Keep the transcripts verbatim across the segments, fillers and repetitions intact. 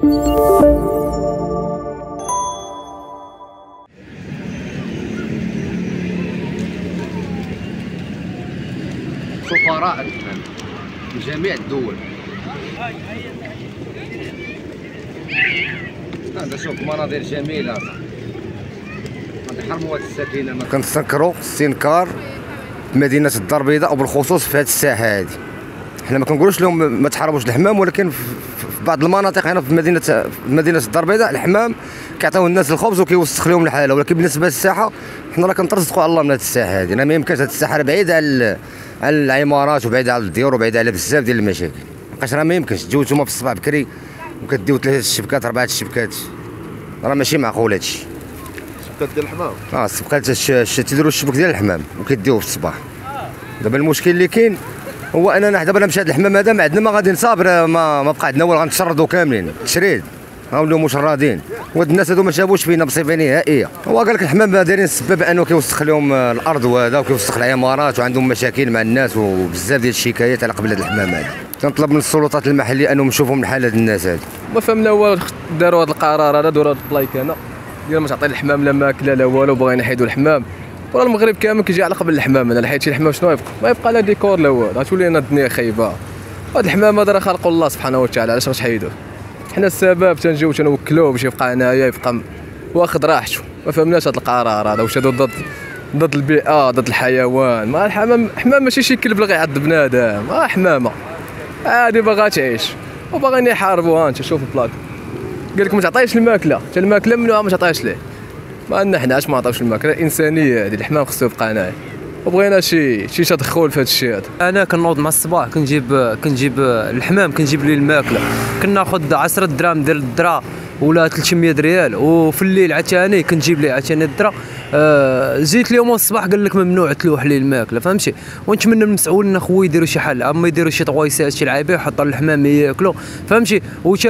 سفراء الحمام من جميع الدول. هذا شوف مناظر جميلة، هذه حرموات السفينة. كنتسكروا استنكار مدينة الدار البيضاء وبالخصوص في هذه الساحة هذه. حنا ما كنقولوش لهم ما تحاربوش الحمام، ولكن في بعض المناطق هنا في مدينة في مدينة الدار البيضاء الحمام كيعطيو الناس الخبز وكيوسخ لهم الحالة، ولكن بالنسبة للساحة حنا راه كنترزقوا على الله من هذه الساحة هذه. انا ما يمكنش هذه الساحة بعيدة على على العمارات وبعيدة على الديور وبعيدة على بزاف ديال المشاكل. مابقاش راه ما يمكنش تجيو نتوما في الصباح بكري وكديو ثلاثة الشبكات أربعة الشبكات، راه ماشي معقول هادشي. الشبكات ديال الحمام؟ اه الشبكات تيديروا الشبك ديال الحمام وكيديوه في الصباح. دابا المشكل اللي كاين هو اننا دابا نمشي هذا الحمام هذا ما عندنا ما غادي نصابر، ما ما بقى عندنا والو، غنتشردوا كاملين تشريد، غنوليو مشردين. وهاد الناس هادو ما شافوش فينا بصفه نهائيه. هو قال لك الحمام دايرين السبب انه كيوسخ لهم الارض وهذا وكيوسخ العمارات وعندهم مشاكل مع الناس وبزاف ديال الشكايات على قبل هذا الحمام هذا. كنطلب من السلطات المحليه انهم يشوفوا من حال هاد الناس هادو. ما فهمنا هو داروا هذا القرار هذا، داروا هذا البلايكانه ديال ما تعطي الحمام لا ماكله لا والو، باغيين يحيدوا الحمام. وراه المغرب كامل كيجي على قبل الحمام. انا حيت شي الحمام شنو يبقى؟ ما يبقى لا ديكور لا والو، غتولي لنا الدنيا خايبه. هذا الحمام هذا راه خلقه الله سبحانه وتعالى، علاش غتحيدوه؟ حنا السبب تنجيو تنوكلوه باش يبقى هنايا يبقى واخد راحته. ما فهمناش هذا القرار هذا، واش هذا ضد ضد البيئه ضد الحيوان؟ ما الحمام حمام ماشي شي كلب اللي غيعض بنادم، ما حمامه عادي باغا تعيش وباغيين يحاربوها. انت شوف البلاك قال لك ما تعطيش الماكله، حتى الماكله ممنوعه ما تعطيش ليه. ما عندنا حنا علاش ما نعطيوش الماكله؟ الانسانيه هذه، الحمام خصو يبقى هنايا، وبغينا شي شي تدخل في هذا الشيء هذا. انا كنوض مع الصباح كنجيب كنجيب الحمام، كنجيب ليه الماكله، كناخذ عشرة دراهم ديال الذره ولا ثلاثمية ريال، وفي الليل عتاني كنجيب ليه عتاني الذره. آه جيت اليوم الصباح قال لك ممنوع تلوح ليه الماكله، فهمتي؟ ونتمنى من المسؤولين اخويا يديروا شي حل، اما يديروا شي طويسات شي لعيبه يحطوا الحمام ياكلوا، فهمتي؟ وتا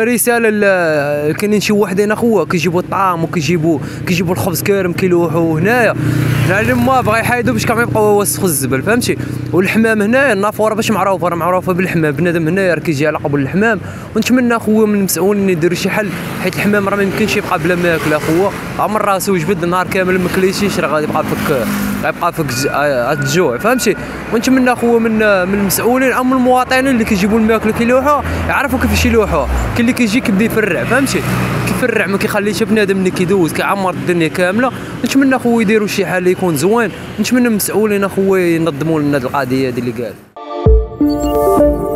رساله كاينين شي وحدين اخويا كيجيبوا الطعام وكيجيبوا كيجيبوا الخبز كارم كيلوحوا هنايا، العلم ما بغا يحيدوا باش كامل يبقاو يوسخوا الزبل، فهمتي؟ والحمام هنايا النافوره باش معروفه راه معروفه بالحمام، بنادم هنايا راه كيجي على قبل الحمام. ونتمنى اخويا من المسؤولين يديروا شي حل، حيت الحمام راه ما يمكنش يبقى بلا ماكله اخويا. عمر راسو وجبد النهار كامل ما كليتيش راه غادي يبقى فيك غيبقى فيك الجوع، فهمتي؟ ونتمنى اخويا من من المسؤولين او من المواطنين اللي كيجيبوا الماكله كيلوحوها يعرفوا كيفاش يلوحوها. كاين اللي كيجي كيبدا يفرع، فهمتي؟ كيفرع ما كيخليش بنادم اللي كيدوز كيعمر الدنيا كامله. نتمنى اخويا يديروا شي حل يكون زوين، نتمنى من المسؤولين اخويا ينظموا لنا هذه القضيه هذه اللي قال.